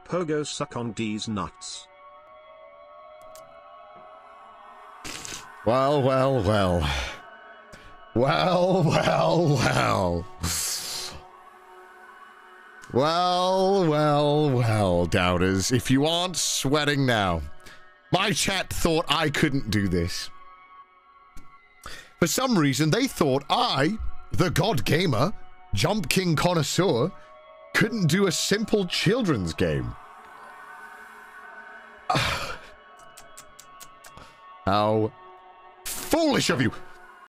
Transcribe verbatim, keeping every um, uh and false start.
pogo suck on D's nuts. Well, well, well. Well, well, well. Well, well, well, doubters. If you aren't sweating now. My chat thought I couldn't do this. For some reason, they thought I, the God Gamer, Jump King Connoisseur, couldn't do a simple children's game. How foolish of you!